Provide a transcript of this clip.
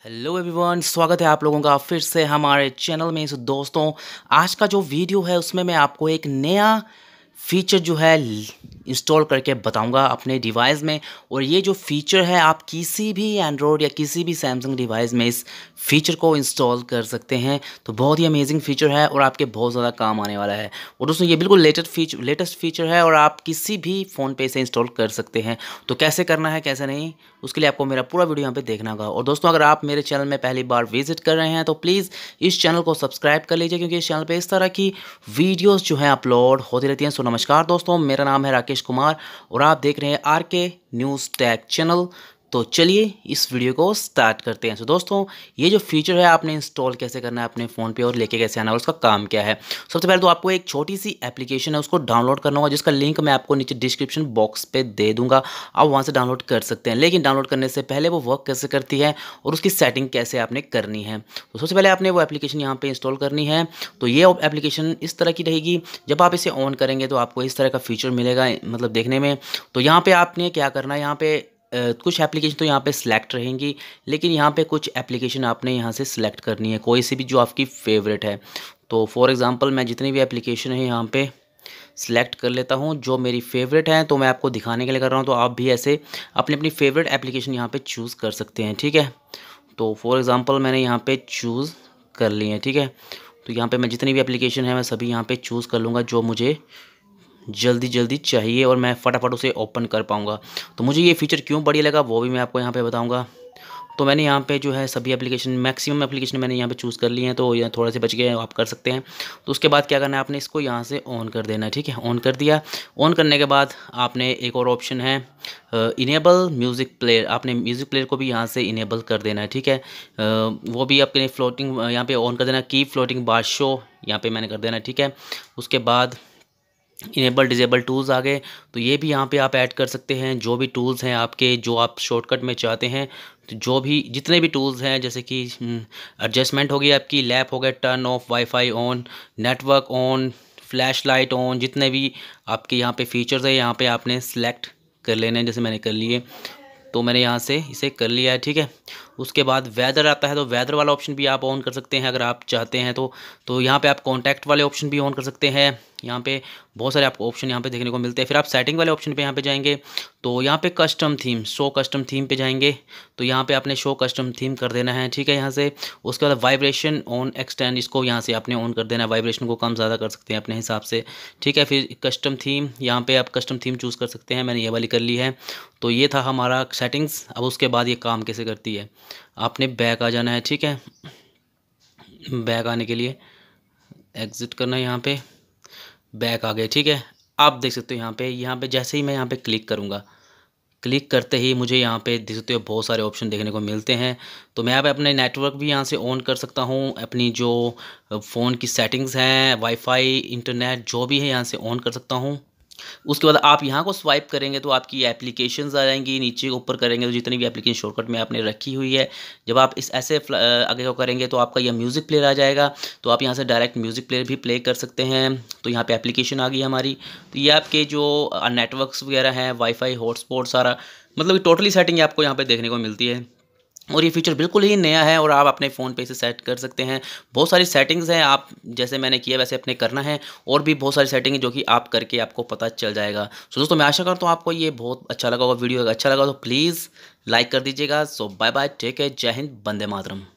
Hello everyone, स्वागत है आप लोगों का फिर से हमारे चैनल में। सो दोस्तों, आज का जो वीडियो है उसमें मैं आपको एक नया फीचर जो है इंस्टॉल करके बताऊंगा अपने डिवाइस में। और ये जो फीचर है आप किसी भी एंड्रॉयड या किसी भी सैमसंग डिवाइस में इस फीचर को इंस्टॉल कर सकते हैं। तो बहुत ही अमेजिंग फीचर है और आपके बहुत ज़्यादा काम आने वाला है। और दोस्तों, ये बिल्कुल लेटेस्ट फीचर है और आप किसी भी फ़ोन पे इसे इंस्टॉल कर सकते हैं। तो कैसे करना है कैसे नहीं, उसके लिए आपको मेरा पूरा वीडियो यहाँ पे देखना होगा। और दोस्तों, अगर आप मेरे चैनल में पहली बार विजिट कर रहे हैं तो प्लीज़ इस चैनल को सब्सक्राइब कर लीजिए, क्योंकि इस चैनल पे इस तरह की वीडियोस जो हैं अपलोड होती रहती हैं। सो नमस्कार दोस्तों, मेरा नाम है राकेश कुमार और आप देख रहे हैं RK न्यूज़ टेक चैनल। तो चलिए इस वीडियो को स्टार्ट करते हैं। सो दोस्तों, ये जो फीचर है आपने इंस्टॉल कैसे करना है अपने फ़ोन पे और लेके कैसे आना है, उसका काम क्या है। सबसे पहले तो आपको एक छोटी सी एप्लीकेशन है, उसको डाउनलोड करना होगा, जिसका लिंक मैं आपको नीचे डिस्क्रिप्शन बॉक्स पे दे दूंगा। आप वहाँ से डाउनलोड कर सकते हैं। लेकिन डाउनलोड करने से पहले वो वर्क कैसे करती है और उसकी सेटिंग कैसे आपने करनी है, तो सबसे पहले आपने वो एप्लीकेशन यहाँ पे इंस्टॉल करनी है। तो ये एप्लीकेशन इस तरह की रहेगी। जब आप इसे ऑन करेंगे तो आपको इस तरह का फीचर मिलेगा, मतलब देखने में। तो यहाँ पे आपने क्या करना है, यहाँ पे कुछ एप्लीकेशन तो यहाँ पे सिलेक्ट रहेंगी, लेकिन यहाँ पे कुछ एप्लीकेशन आपने यहाँ से सिलेक्ट करनी है, कोई सी भी जो आपकी फेवरेट है। तो फॉर एग्ज़ाम्पल मैं जितनी भी एप्लीकेशन है यहाँ पे सिलेक्ट कर लेता हूँ जो मेरी फेवरेट है। तो मैं आपको दिखाने के लिए कर रहा हूँ, तो आप भी ऐसे अपनी अपनी फेवरेट एप्लीकेशन यहाँ पे चूज़ कर सकते हैं, ठीक है। तो फॉर एग्ज़ाम्पल मैंने यहाँ पे चूज़ कर ली है, ठीक है। तो यहाँ पे मैं जितनी भी एप्लीकेशन है मैं सभी यहाँ पे चूज़ कर लूँगा जो मुझे जल्दी जल्दी चाहिए और मैं फटाफट उसे ओपन कर पाऊँगा। तो मुझे ये फ़ीचर क्यों बढ़िया लगा वो भी मैं आपको यहाँ पे बताऊँगा। तो मैंने यहाँ पे जो है सभी एप्लीकेशन, मैक्सिमम एप्लीकेशन मैंने यहाँ पे चूज़ कर ली हैं। तो ये थोड़े से बच गए, आप कर सकते हैं। तो उसके बाद क्या करना है, आपने इसको यहाँ से ऑन कर देना है, ठीक है। ऑन कर दिया। ऑन करने के बाद आपने एक और ऑप्शन है इनेबल म्यूज़िक प्लेयर, आपने म्यूज़िक प्लेयर को भी यहाँ से इनेबल कर देना है, ठीक है। वो भी आपके फ्लोटिंग यहाँ पे ऑन कर देना, की फ्लोटिंग बार शो यहाँ पे मैंने कर देना, ठीक है। उसके बाद इनेबल डिजेबल टूल्स आ गए, तो ये भी यहाँ पे आप ऐड कर सकते हैं। जो भी टूल्स हैं आपके, जो आप शॉर्टकट में चाहते हैं, तो जो भी जितने भी टूल्स हैं, जैसे कि एडजस्टमेंट हो गई आपकी, लैप हो गया, turn off, wifi on, network on, flashlight on, जितने भी आपके यहाँ पे फीचर्स हैं यहाँ पे आपने सेलेक्ट कर लेने हैं। जैसे मैंने कर लिए, तो मैंने यहाँ से इसे कर लिया है, ठीक है। उसके बाद वेदर आता है, तो वेदर वाला ऑप्शन भी आप ऑन कर सकते हैं अगर आप चाहते हैं तो यहाँ पे आप कॉन्टैक्ट वाले ऑप्शन भी ऑन कर सकते हैं। यहाँ पे बहुत सारे आपको ऑप्शन यहाँ पे देखने को मिलते हैं। फिर आप सेटिंग वाले ऑप्शन पे यहाँ पे जाएंगे, तो यहाँ पे custom theme, show custom theme पे जाएंगे। तो यहाँ पे आपने शो कस्टम थीम कर देना है, ठीक है, यहाँ से। उसके बाद वाइब्रेशन ऑन एक्सटेंड, इसको यहाँ से आपने ऑन कर देना है। वाइब्रेशन को कम ज़्यादा कर सकते हैं अपने हिसाब से, ठीक है। फिर कस्टम थीम, यहाँ पे आप कस्टम थीम चूज़ कर सकते हैं। मैंने ये वाली कर ली है। तो ये था हमारा सेटिंग्स। अब उसके बाद ये काम कैसे करती है, आपने बैक आ जाना है, ठीक है। बैक आने के लिए एग्ज़िट करना है, यहाँ पे बैक आ गए, ठीक है। आप देख सकते हो यहाँ पे जैसे ही मैं यहाँ पे क्लिक करूँगा, क्लिक करते ही मुझे यहाँ पे देख सकते हो बहुत सारे ऑप्शन देखने को मिलते हैं। तो मैं यहाँ पे अपने नेटवर्क भी यहाँ से ऑन कर सकता हूँ, अपनी जो फ़ोन की सेटिंग्स हैं, वाईफाई, इंटरनेट, जो भी है यहाँ से ऑन कर सकता हूँ। उसके बाद आप यहाँ को स्वाइप करेंगे तो आपकी एप्लीकेशंस आ जाएंगी। नीचे ऊपर करेंगे तो जितनी भी एप्लीकेशन शॉर्टकट में आपने रखी हुई है, जब आप इस ऐसे आगे को करेंगे तो आपका यह म्यूज़िक प्लेयर आ जाएगा। तो आप यहाँ से डायरेक्ट म्यूज़िक प्लेयर भी प्ले कर सकते हैं। तो यहाँ पे एप्लीकेशन आ गई हमारी। तो ये आपके जो नेटवर्क्स वगैरह हैं, वाईफाई, हॉटस्पॉट, सारा मतलब टोटली सेटिंग आपको यहाँ पर देखने को मिलती है। और ये फीचर बिल्कुल ही नया है और आप अपने फ़ोन पे इसे सेट कर सकते हैं। बहुत सारी सेटिंग्स हैं, आप जैसे मैंने किया वैसे अपने करना है। और भी बहुत सारी सेटिंग है जो कि आप करके आपको पता चल जाएगा। सो दोस्तों, मैं आशा करता हूँ आपको ये बहुत अच्छा लगा होगा। वीडियो अगर अच्छा लगा तो प्लीज़ लाइक कर दीजिएगा। So bye bye, take care, जय हिंद, वंदे मातरम।